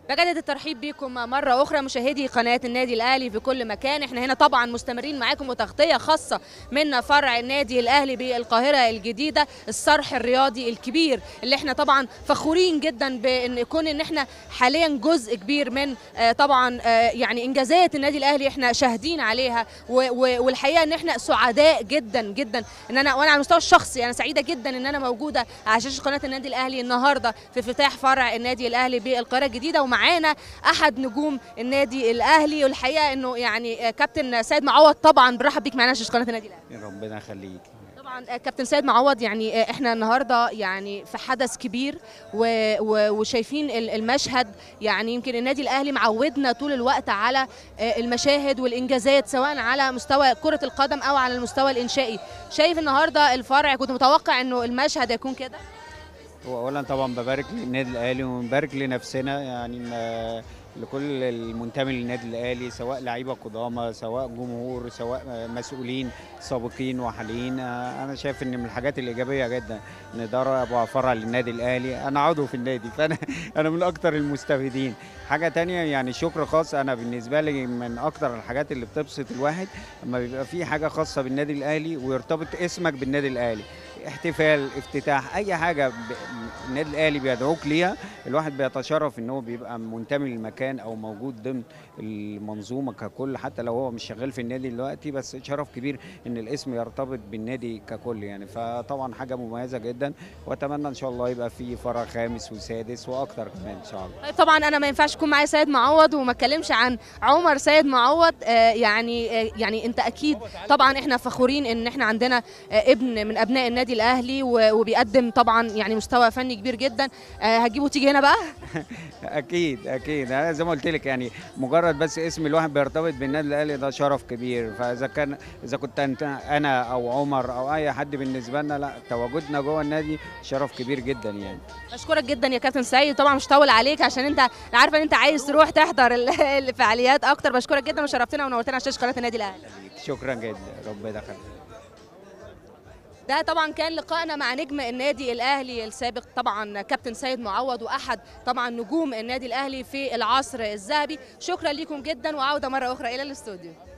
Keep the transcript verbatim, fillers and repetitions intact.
بجدد الترحيب بكم مرة أخرى مشاهدي قناة النادي الأهلي في كل مكان. احنا هنا طبعا مستمرين معاكم وتغطية خاصة من فرع النادي الأهلي بالقاهرة الجديدة، الصرح الرياضي الكبير اللي احنا طبعا فخورين جدا بأن يكون ان احنا حاليا جزء كبير من آه طبعا آه يعني إنجازات النادي الأهلي احنا شاهدين عليها، والحقيقة ان احنا سعداء جدا جدا ان انا وانا على المستوى الشخصي انا سعيدة جدا ان انا موجودة على شاشة قناة النادي الأهلي النهاردة في افتتاح فرع النادي الأهلي بالقاهرة الجديدة، معانا احد نجوم النادي الاهلي، والحقيقه انه يعني كابتن سيد معوض. طبعا برحب بيك معانا في قناه النادي الاهلي. ربنا يخليك. طبعا كابتن سيد معوض، يعني احنا النهارده يعني في حدث كبير وشايفين المشهد، يعني يمكن النادي الاهلي معودنا طول الوقت على المشاهد والانجازات سواء على مستوى كره القدم او على المستوى الانشائي. شايف النهارده الفرع، كنت متوقع انه المشهد يكون كده؟ واولا طبعا ببارك للنادي الاهلي وبنبارك لنفسنا، يعني لكل المنتمي للنادي الاهلي، سواء لعيبه قدامى سواء جمهور سواء مسؤولين سابقين وحاليين. انا شايف ان من الحاجات الايجابيه جدا ان ده ابو فرع للنادي الاهلي. انا عضو في النادي فانا انا من اكتر المستفيدين. حاجه تانية يعني شكر خاص، انا بالنسبه لي من اكتر الحاجات اللي بتبسط الواحد لما بيبقى في حاجه خاصه بالنادي الاهلي ويرتبط اسمك بالنادي الاهلي، احتفال افتتاح اي حاجه النادي الاهلي بيدعوك ليها، الواحد بيتشرف ان هو بيبقى منتمي للمكان او موجود ضمن المنظومه ككل، حتى لو هو مش شغال في النادي دلوقتي، بس شرف كبير ان الاسم يرتبط بالنادي ككل يعني. فطبعا حاجه مميزه جدا، واتمنى ان شاء الله يبقى في فرع خامس وسادس واكتر كمان ان شاء الله. طيب طبعا انا ما ينفعش يكون معايا سيد معوض وما اتكلمش عن عمر سيد معوض. آه يعني آه يعني انت اكيد طبعا احنا فخورين ان احنا عندنا آه ابن من ابناء النادي الاهلي وبيقدم طبعا يعني مستوى فني كبير جدا. آه هتجيبه تيجي هنا بقى؟ اكيد اكيد، انا زي ما قلت لك يعني مجرد بس اسم الواحد بيرتبط بالنادي الاهلي ده شرف كبير. فاذا كان اذا كنت انت انا او عمر او اي حد بالنسبه لنا، لا تواجدنا جوه النادي شرف كبير جدا يعني. بشكرك جدا يا كابتن سيد، طبعا مش هطول عليك عشان انت عارفه ان انت عايز تروح تحضر الفعاليات اكتر. بشكرك جدا وشرفتنا ونورتنا على شاشه قناه النادي الاهلي. شكرا جدا، ربنا يخليك. ده طبعا كان لقائنا مع نجم النادي الاهلي السابق طبعا كابتن سيد معوض، واحد طبعا نجوم النادي الاهلي في العصر الذهبي. شكرا لكم جدا وعوده مره اخرى الى الاستوديو.